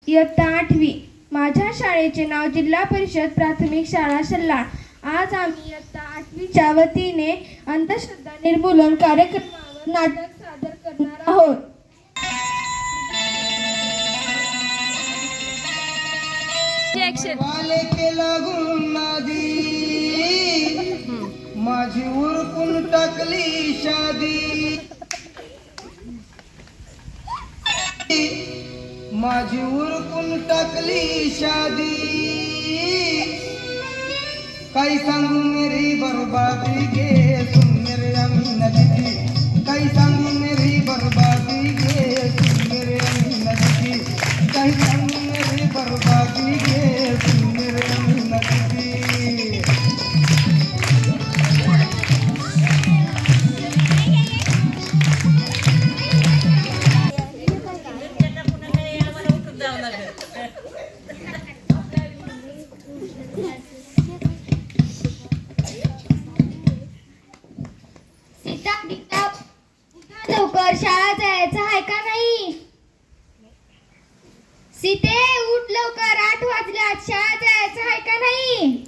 इयत्ता 8वी. माझ्या शाळेचे नाव जिल्हा परिषद प्राथमिक शाळा सल्लाळ. आज आम्ही इयत्ता 8वीच्या वतीने अंधश्रद्धा निर्मूलन कार्यक्रमावर नाटक सादर करणार आहोत. माझी उरकून टाकली शादी, माझी उरकून टाकली शादी, काही सांगू मेरी बर्बादी गे सुन मेरे अमीन दीदी, काही सांगू मेरी बर्बादी गे सुन मेरे अमीन दीदी, काही सांगू मेरी बर्बादी गे सुन मेरे अमीन दीदी. लवकर शाळा जायचं आहे का नाही? सीते उठ लवकर, 8 वाजल्यात, शाळा जायचं आहे का नाही?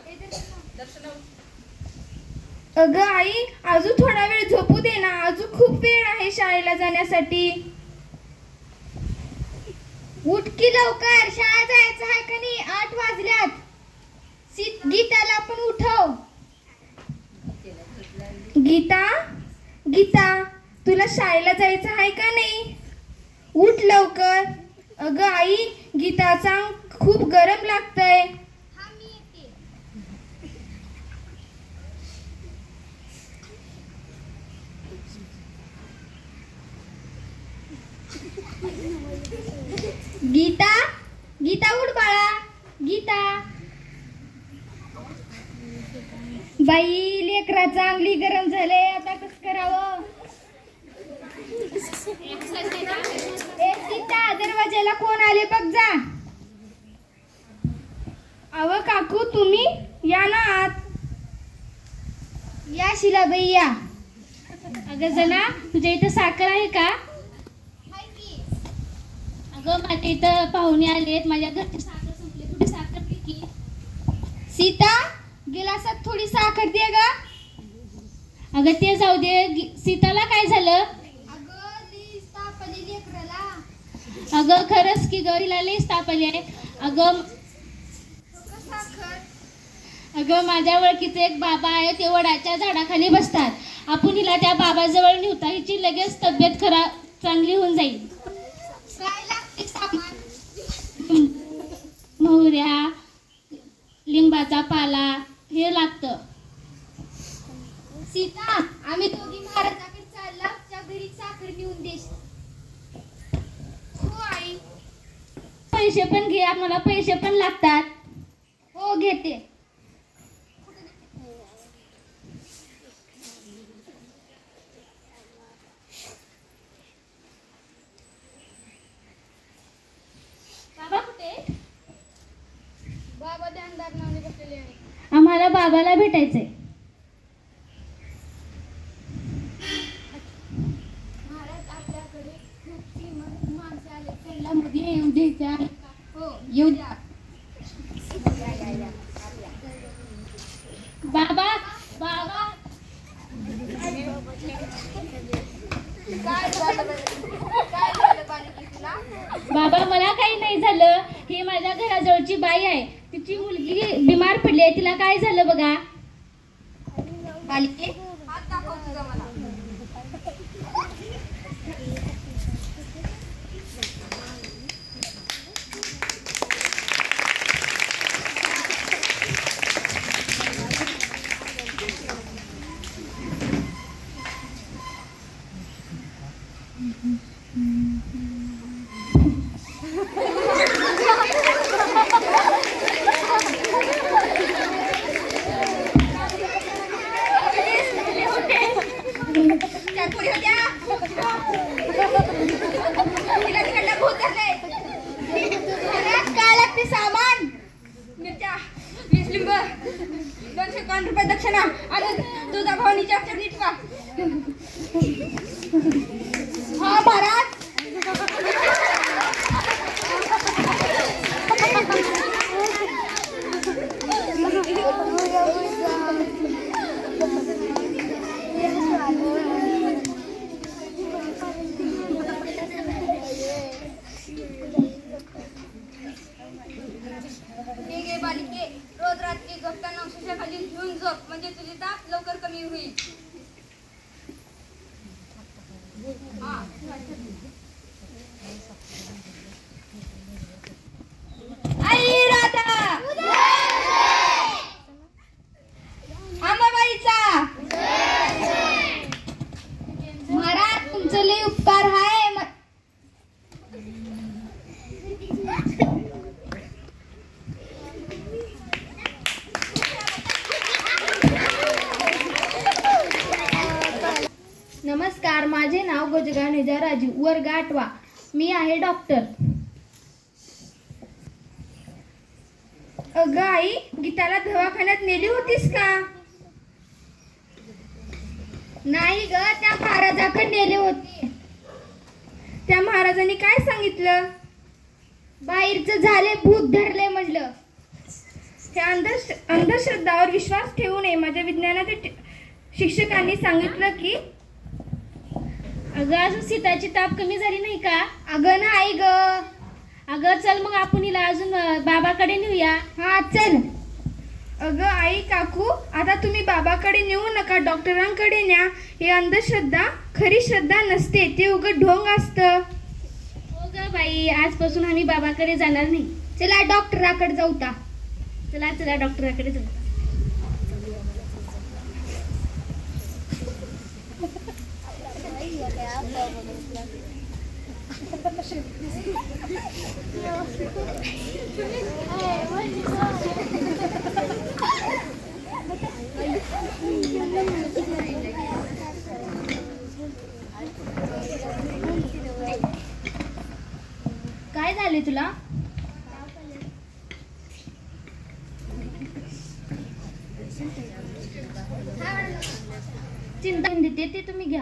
अगं आई, अजून थोडा वेळ झोपू दे ना, अजून खूप वेळ आहे शाळेला जाण्यासाठी. उठ की लवकर, शाळा जायचं आहे का नाही? 8 वाजल्यात. गीताला पण उठव. गीता, गीता, तुला शाळेला जायचं आहे का नाही? उठ लवकर. अगं आई, गीताचा खूप गरम लागतंय. गीता, गीता उठ बाळा. गीता. बाई, लेकरा चांगली गरम झाले, आता कसं करावं? गीता, दरवाजाला कोण आले बघ जा. अव काकू, तुम्ही या ना आत. या शिलाबाई या. अगं जना, तुझ्या इथं साखर आहे का? अगं माझ्या इथं पाहुणे आलेत, माझ्या घरची साखर संपली, थोडी साखर दे की. सीता, गिलासात थोडी साखर दे ग. अगं ते जाऊ दे, सीताला काय झालं? अगं खरंच की गौरीला लई ताप आली आहे. अगं माझ्या ओळखीचे एक बाबा आहे, ते वडाच्या झाडाखाली बसतात. आपण हिला त्या बाबाजवळ नेऊता, हिची लगेच तब्येत खराब चांगली होऊन जाईल. काय लागते सामान? मोहऱ्या, लिंबाचा पाला हे लागतं. सीता, आम्ही दोघी महाराजाकडे चालला, त्या घरी साखर नेऊन देश. हो आई. पैसे पण घे, आम्हाला पैसे पण लागतात. हो घेते. बाबा कुठे? बाबा ध्यानदार नावाने बसलेले आहे. आम्हाला बाबाला भेटायचंय. महाराज, आपल्याकडे खूप श्रीमंत माणसे आले, त्यांना मध्ये येऊ द्यायचे आहे का? हो, येऊ द्या. बाबा, बाबा, काय झालं बालकी तुला? बाबा मला काही नाही झालं. ही माझ्या घराजवळची बाई आहे, तिची मुलगी बिमार पडली आहे, तिला काय झालं बघा. बालकी, हात दाखव तुझा मला. सामान मिरच्या 20 लिंब 251 रुपये दक्षिणा आणि तुझा भावनीच्या नीट वा. हा महाराज. हे घे बालिके, रोज रात्री झोपताना उशाखाली घेऊन झोप, म्हणजे तुझी ताप लवकर कमी होईल. आई राधा अंबाबाईचा महाराज तुमचं लय उपकार आहे. नमस्कार, माझे नाव गजगा निजाराजी, वर्ग 8वा. मी आहे डॉक्टर. अगं आई, गीताला दवाखान्यात नेली होतीस का? नाही ग, त्या महाराजाकडे नेले होते. त्या महाराजांनी काय सांगितलं? बाहेरचं झाले, भूत धरले म्हणलं. त्या अंधश्रद्धावर विश्वास ठेवू नये. माझ्या विज्ञानाच्या शिक्षकांनी सांगितलं की अगं अजून सीताची ताप कमी झाली नाही का? अगं नाही ग. अगं चल मग आपण हिला अजून बाबाकडे नेऊया. हा चल. अगं आई काकू, आता तुम्ही बाबाकडे नेऊ नका, डॉक्टरांकडे न्या. हे अंधश्रद्धा खरी श्रद्धा नसते, ते उगाच ढोंग असतं. हो ग बाई, आजपासून आम्ही बाबाकडे जाणार नाही. चला डॉक्टराकडे जाऊ ता. चला चला डॉक्टराकडे जाऊ. काय झाले तुला? चिंता देते ते तुम्ही घ्या.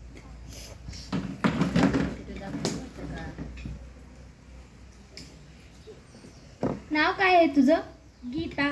नाव काय आहे तुझं? गीता.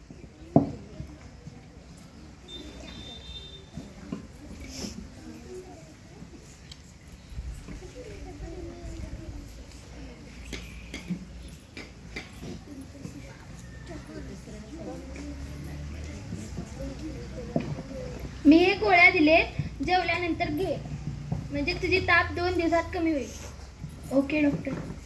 मी हे गोळ्या दिले, जेवल्यानंतर घे, म्हणजे तुझी ताप 2 दिवसात कमी होईल. Okay doctor.